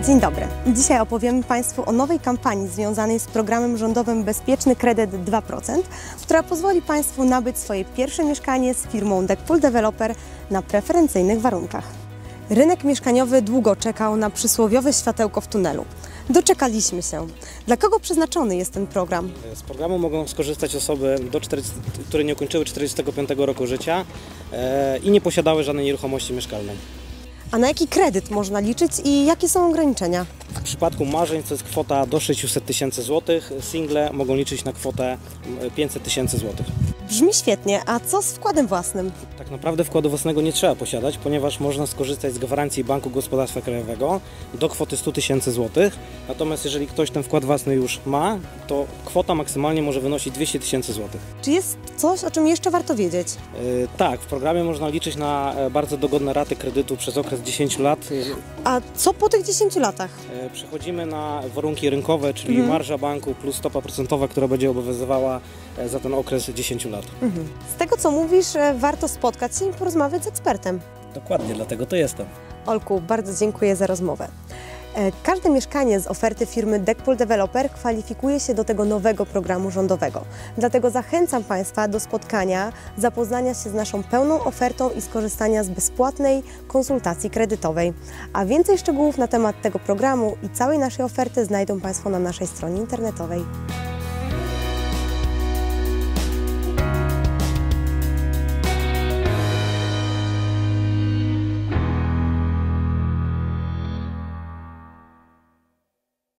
Dzień dobry. Dzisiaj opowiemy Państwu o nowej kampanii związanej z programem rządowym Bezpieczny Kredyt 2%, która pozwoli Państwu nabyć swoje pierwsze mieszkanie z firmą Deckpool Developer na preferencyjnych warunkach. Rynek mieszkaniowy długo czekał na przysłowiowe światełko w tunelu. Doczekaliśmy się. Dla kogo przeznaczony jest ten program? Z programu mogą skorzystać osoby, które nie ukończyły 45 roku życia i nie posiadały żadnej nieruchomości mieszkalnej. A na jaki kredyt można liczyć i jakie są ograniczenia? W przypadku marzeń to jest kwota do 600 tysięcy złotych, single mogą liczyć na kwotę 500 tysięcy złotych. Brzmi świetnie, a co z wkładem własnym? Tak naprawdę wkładu własnego nie trzeba posiadać, ponieważ można skorzystać z gwarancji Banku Gospodarstwa Krajowego do kwoty 100 tysięcy złotych. Natomiast jeżeli ktoś ten wkład własny już ma, to kwota maksymalnie może wynosić 200 tysięcy złotych. Czy jest coś, o czym jeszcze warto wiedzieć? Tak, w programie można liczyć na bardzo dogodne raty kredytu przez okres 10 lat. A co po tych 10 latach? Przechodzimy na warunki rynkowe, czyli marża banku plus stopa procentowa, która będzie obowiązywała za ten okres 10 lat. Z tego, co mówisz, warto spotkać się i porozmawiać z ekspertem. Dokładnie, dlatego to jestem. Olku, bardzo dziękuję za rozmowę. Każde mieszkanie z oferty firmy Deckpool Developer kwalifikuje się do tego nowego programu rządowego. Dlatego zachęcam Państwa do spotkania, zapoznania się z naszą pełną ofertą i skorzystania z bezpłatnej konsultacji kredytowej. A więcej szczegółów na temat tego programu i całej naszej oferty znajdą Państwo na naszej stronie internetowej.